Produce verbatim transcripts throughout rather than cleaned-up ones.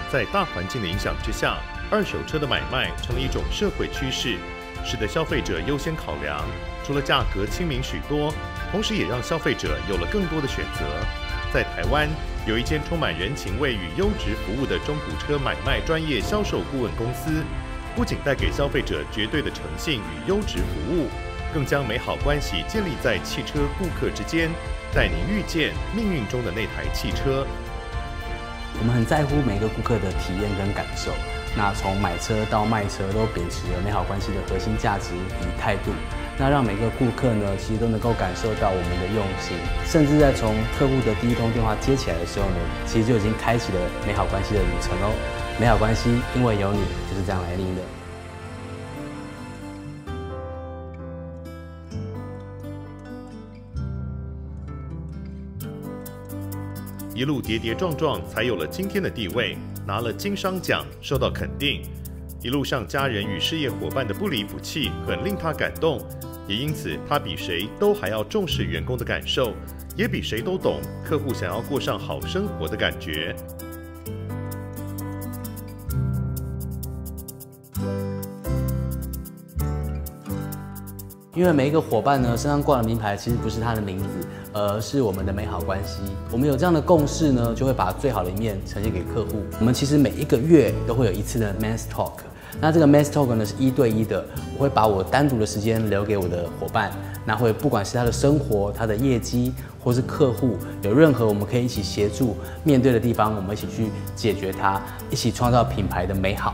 在大环境的影响之下，二手车的买卖成了一种社会趋势，使得消费者优先考量。除了价格亲民许多，同时也让消费者有了更多的选择。在台湾，有一间充满人情味与优质服务的中古车买卖专业销售顾问公司，不仅带给消费者绝对的诚信与优质服务，更将美好关系建立在汽车顾客之间，带您遇见命运中的那台汽车。 我们很在乎每个顾客的体验跟感受，那从买车到卖车都秉持了美好关系的核心价值与态度，那让每个顾客呢，其实都能够感受到我们的用心，甚至在从客户的第一通电话接起来的时候呢，其实就已经开启了美好关系的旅程哦。美好关系，因为有你，就是这样来临的。 一路跌跌撞撞，才有了今天的地位，拿了金商奖，受到肯定。一路上家人与事业伙伴的不离不弃，很令他感动。也因此，他比谁都还要重视员工的感受，也比谁都懂客户想要过上好生活的感觉。 因为每一个伙伴呢身上挂的名牌，其实不是他的名字，而是我们的美好关系。我们有这样的共识呢，就会把最好的一面呈现给客户。我们其实每一个月都会有一次的 Men's Talk， 那这个 Men's Talk 呢是一对一的，我会把我单独的时间留给我的伙伴，那会不管是他的生活、他的业绩，或是客户有任何我们可以一起协助面对的地方，我们一起去解决它，一起创造品牌的美好。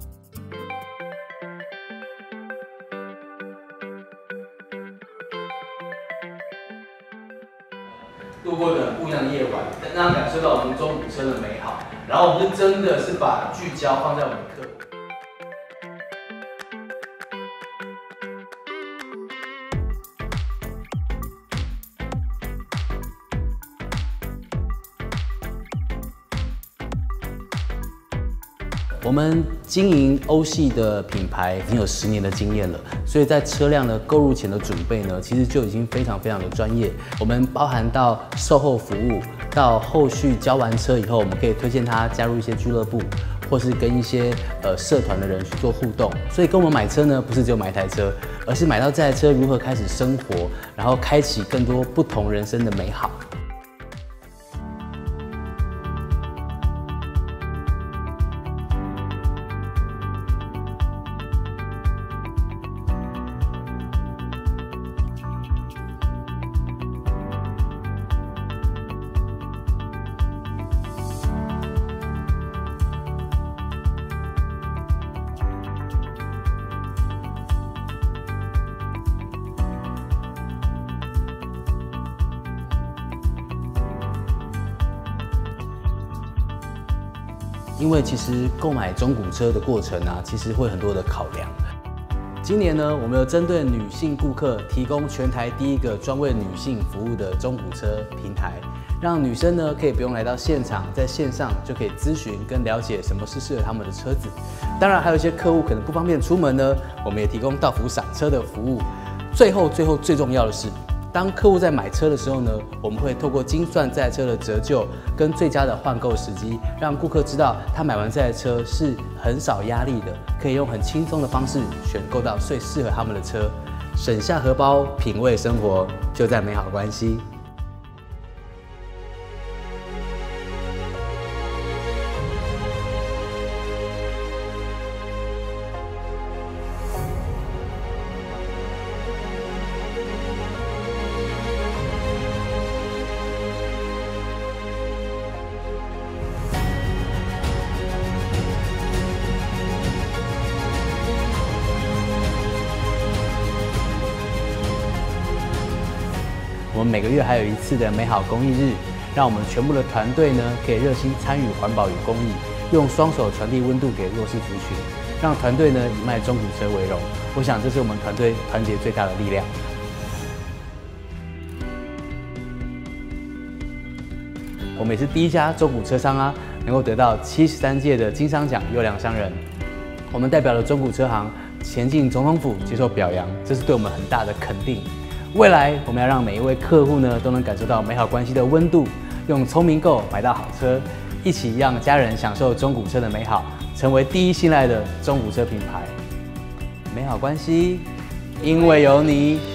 度过的不一样的夜晚，让他感受到我们中古车的美好，然后我们就真的是把聚焦放在我们的客户。我们经营欧系的品牌已经有十年的经验了，所以在车辆的购入前的准备呢，其实就已经非常非常的专业。我们包含到售后服务，到后续交完车以后，我们可以推荐他加入一些俱乐部，或是跟一些呃社团的人去做互动。所以跟我们买车呢，不是只有买一台车，而是买到这台车如何开始生活，然后开启更多不同人生的美好。因为其实购买中古车的过程啊，其实会很多的考量。今年呢，我们有针对女性顾客提供全台第一个专为女性服务的中古车平台，让女生呢可以不用来到现场，在线上就可以咨询跟了解什么是适合他们的车子。当然，还有一些客户可能不方便出门呢，我们也提供到府赏车的服务。最后，最后最重要的是，当客户在买车的时候呢，我们会透过精算这台车的折旧跟最佳的换购时机，让顾客知道他买完这台车是很少压力的，可以用很轻松的方式选购到最适合他们的车，省下荷包，品味生活，就在美好关系。我们每个月还有一次的美好公益日，让我们全部的团队呢可以热心参与环保与公益，用双手传递温度给弱势族群，让团队呢以卖中古车为荣。我想这是我们团队团结最大的力量。我们也是第一家中古车商啊，能够得到七十三届的金商奖优良商人。我们代表了中古车行前进总统府接受表扬，这是对我们很大的肯定。未来我们要让每一位客户呢都能感受到美好关系的温度，用聪明购买到好车， 一起让家人享受中古车的美好，成为第一信赖的中古车品牌。美好关系，因为有你。